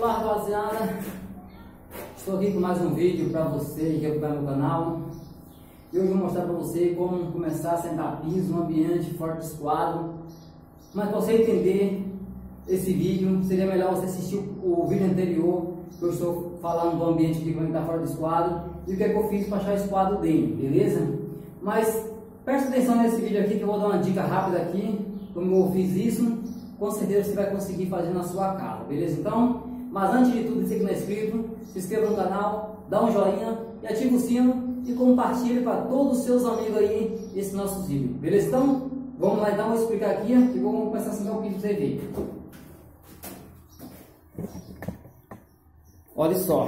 Olá, rapaziada, estou aqui com mais um vídeo para você que acompanha meu canal. E hoje eu vou mostrar para você como começar a sentar piso no ambiente fora do esquadro. Mas para você entender esse vídeo, seria melhor você assistir o vídeo anterior, que eu estou falando do ambiente que vai estar fora do esquadro e o que é que eu fiz para achar o esquadro dele, beleza? Mas preste atenção nesse vídeo aqui, que eu vou dar uma dica rápida aqui, como eu fiz isso. Com certeza você vai conseguir fazer na sua casa, beleza? Então, mas antes de tudo, se não é inscrito, se inscreva no canal, dá um joinha e ativa o sino e compartilhe para todos os seus amigos aí esse nosso vídeo, beleza? Então, vamos lá então, vou explicar aqui e vamos começar a sentar o piso para você ver. Olha só.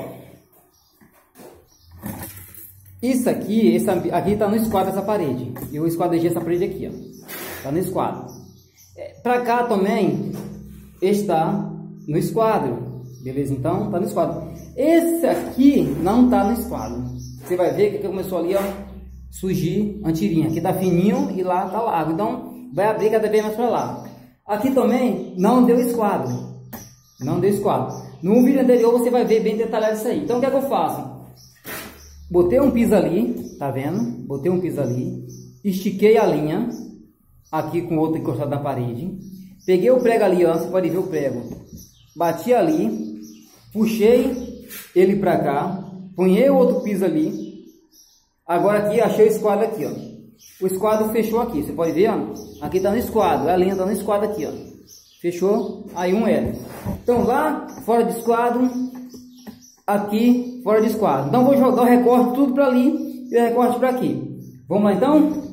Isso aqui, aqui está no esquadro essa parede. Eu esquadrejei essa parede aqui, ó. Está no esquadro. Para cá também está no esquadro, beleza? Então está no esquadro. Esse aqui não está no esquadro. Você vai ver que começou ali, ó, surgir uma tirinha. Aqui está fininho e lá está largo. Então vai abrir cada vez mais para lá. Aqui também não deu esquadro. Não deu esquadro. No vídeo anterior você vai ver bem detalhado isso aí. Então o que é que eu faço? Botei um piso ali, tá vendo? Botei um piso ali, estiquei a linha aqui com outro encostado na parede, peguei o prego ali, ó, você pode ver o prego, bati ali, puxei ele para cá, punhei o outro piso ali. Agora aqui achei o esquadro aqui, ó. O esquadro fechou aqui, você pode ver, ó, aqui tá no esquadro, a linha tá no esquadro aqui, ó. Fechou aí um L. Então lá fora do esquadro, aqui fora do esquadro. Então vou jogar o recorte tudo para ali e o recorte para aqui. Vamos lá então?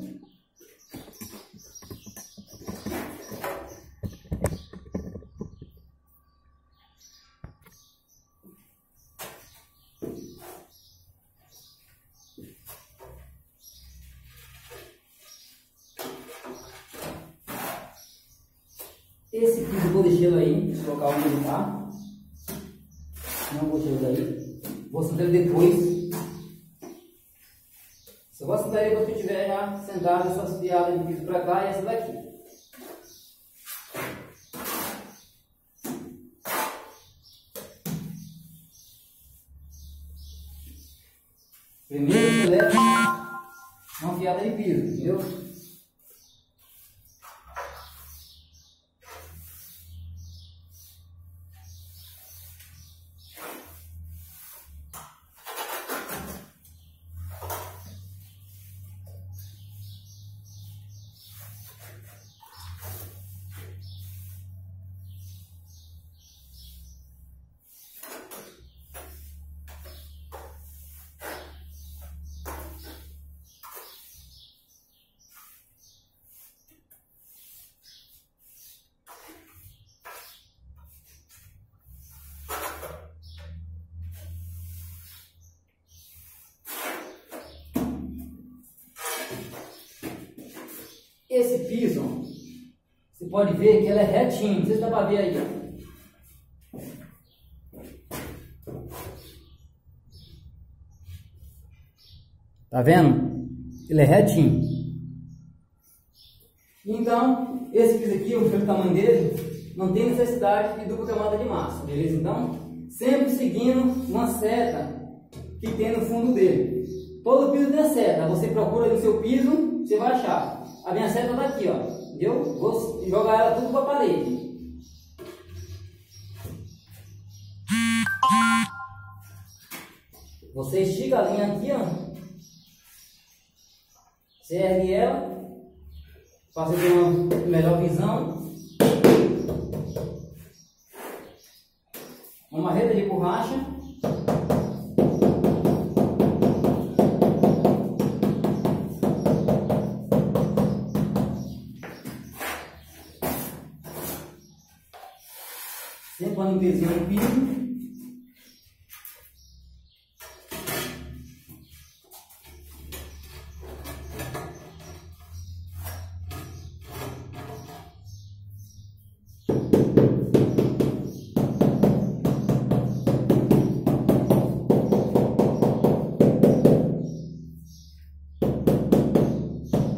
Esse piso eu vou deixar aí, nesse local onde ele está. Não vou tirar daí. Vou sentar ele depois. Só vou sentar ele quando eu estiver já sentado, essas piadas de piso para cá e essa daqui. Primeiro você leva uma fiada de piso, entendeu? Esse piso, você pode ver que ele é retinho, não sei se dá para ver aí. Tá vendo? Ele é retinho. Então, esse piso aqui, pelo tamanho dele, não tem necessidade de dupla camada de massa, beleza? Então, sempre seguindo uma seta que tem no fundo dele. Todo piso tem seta, você procura no seu piso, você vai achar. A minha seta está aqui, ó, entendeu? Vou jogar ela tudo para a parede. Você estica a linha aqui, ó. Você ergue ela, para você ter uma melhor visão. Uma marreta de borracha. Sempre uma limpezinha no piso.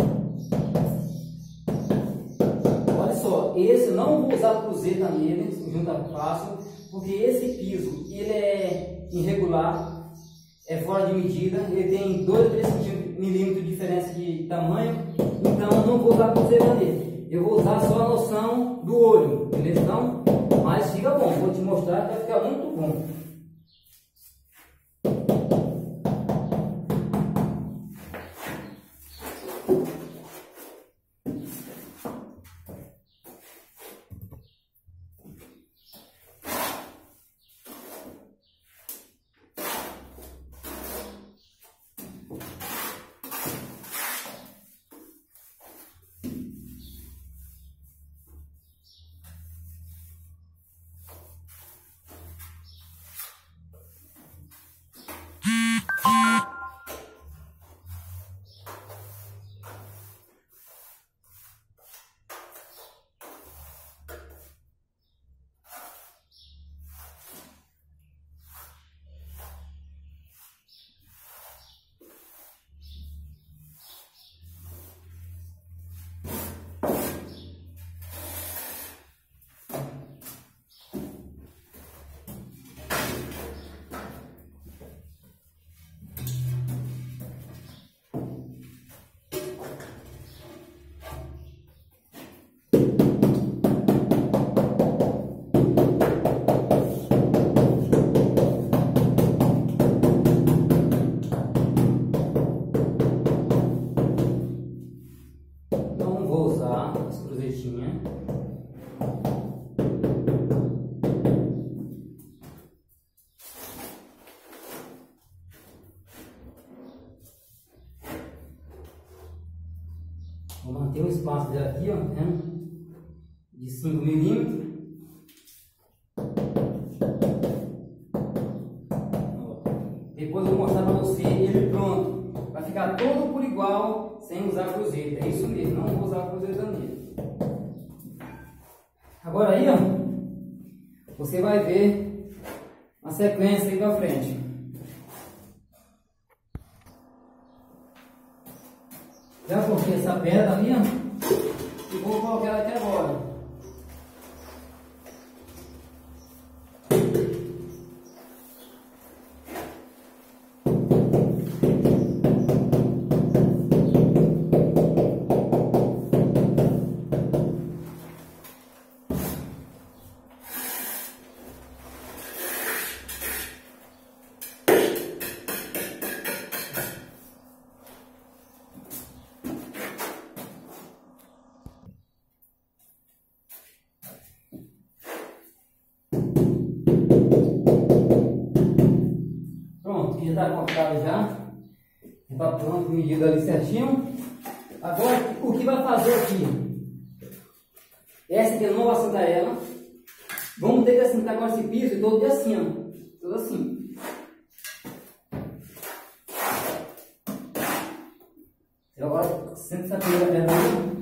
Esse eu não vou usar cruzeta nele, junta fácil, porque esse piso ele é irregular, é fora de medida, ele tem 2 a 3 milímetros de diferença de tamanho, então eu não vou usar pulseira nele, eu vou usar só a noção do olho, beleza? Então, mas fica bom, vou te mostrar que vai ficar muito bom. Vou manter um espaço dela aqui, ó, né? De 5 milímetros. Depois eu vou mostrar para você ele pronto. Vai ficar todo por igual, sem usar cruzeiro. É isso mesmo, não vou usar cruzeiro nele. Agora aí, ó, você vai ver a sequência aí pra frente. Já coloquei essa pedra ali, ó, e vou colocar ela aqui agora. Já está cortado já está pronto, medido ali certinho. Agora o que vai fazer aqui? Essa aqui eu não vou assentar ela. Vamos ter que assentar agora esse piso todo assim, ó, todo assim. Agora senta essa primeira pedra aí.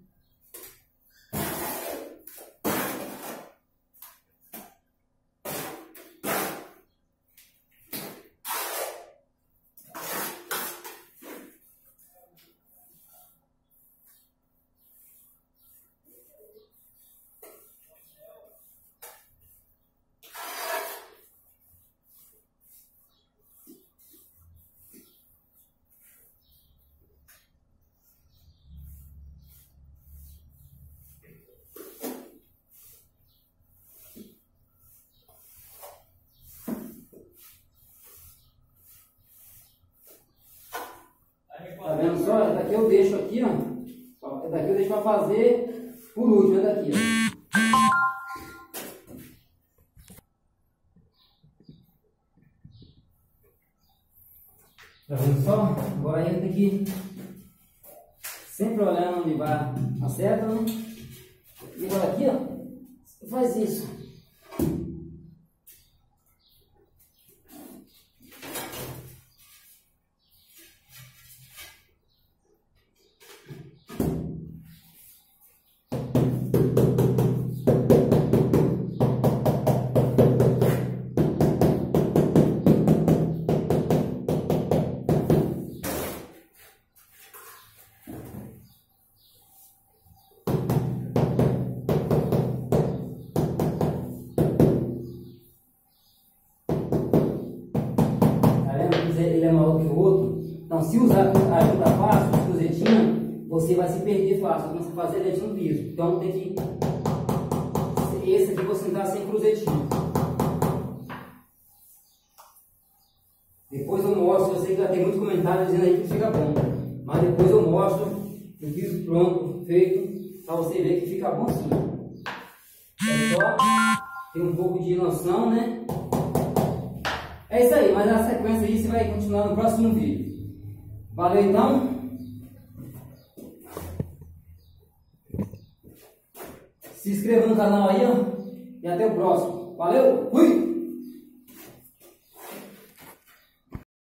Tá vendo só? Essa daqui eu deixo aqui, ó. Essa daqui eu deixo para fazer por último, essa daqui, ó. Tá vendo só? Agora aí tem que sempre olhando onde vai a seta, né? E agora aqui, ó, faz isso. Então, se usar a ajuda fácil, cruzetinha, você vai se perder fácil quando você fazer dente no piso. Então, tem que... Esse aqui você entrar sem cruzetinho. Depois eu mostro, eu sei que já tem muito comentário dizendo aí que fica bom. Mas depois eu mostro o piso pronto, feito, para você ver que fica bom sim. É só ter um pouco de noção, né? É isso aí, mas a sequência aí você vai continuar no próximo vídeo. Valeu então? Se inscreva no canal aí, ó. E até o próximo. Valeu, fui!